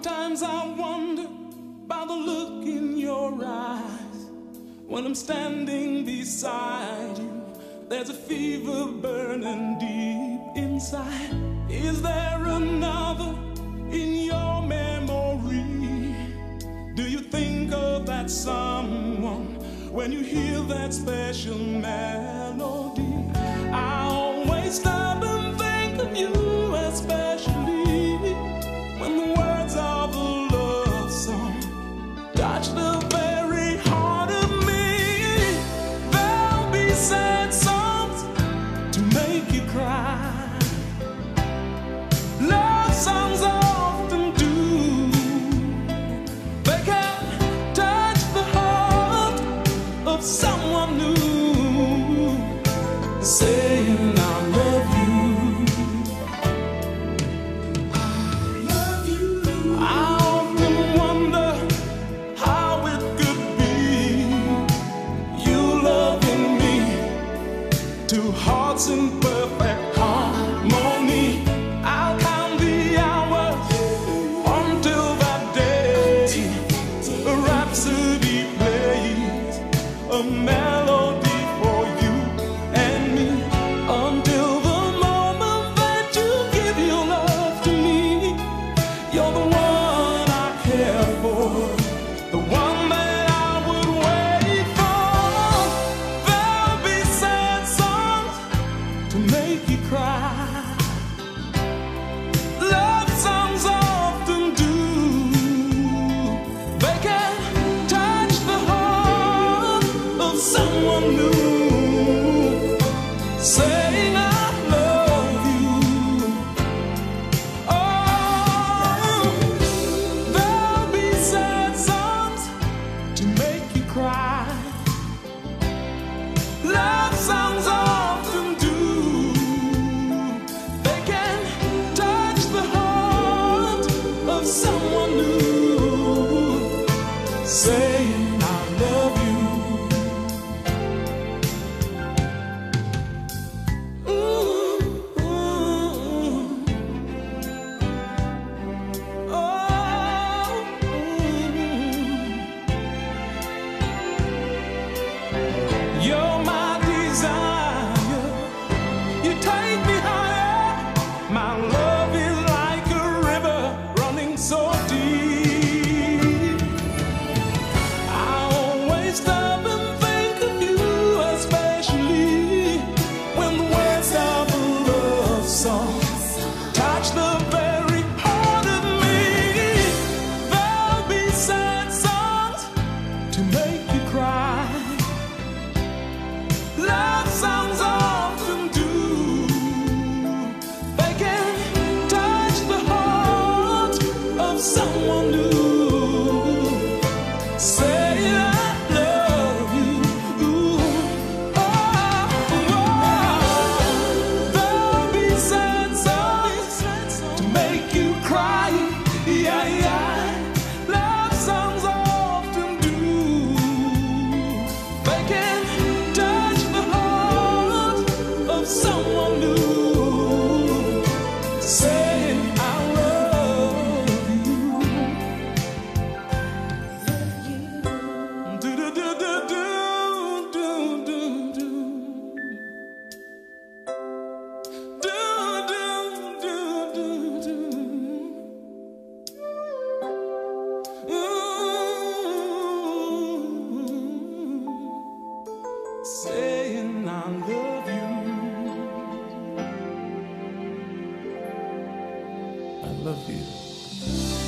Sometimes I wonder by the look in your eyes. When I'm standing beside you, there's a fever burning deep inside. Is there another in your memory? Do you think of that someone when you hear that special melody? I always stop and think of you, especially when the words of a love song touch the very heart of me. There'll be sad songs to make you cry. Love songs often do. They can touch the heart of someone new, saying I love you. I love you. I often wonder how it could be, you loving me, two hearts in perfect harmony. I'll count the hours until that day a rhapsody plays, a melody for you and me, until the moment that you give your love to me. You're the one I care for, the one that I would wait for. There'll be sad songs to make you cry. Love songs often do. They can touch the heart of someone new, saying I love you. Oh, there'll be sad songs to make you cry. Love songs often do. They can touch the heart of someone new, saying I love you. Ooh, ooh. Oh, you're my desire. You take me higher. My love is like a river running so deep. I always stop and think of you, especially when the words of a love song touch the very heart of me. There'll be sad songs to make you cry. Love songs often do. They can touch the heart of someone new, saying I love you. Ooh, oh, oh. There'll be sad songs to make you cry. Yeah, yeah. Love songs often do. They can touch the heart of someone new, saying I love you. Do do do do do do do do. Do do do do do. Saying I love you. I love you.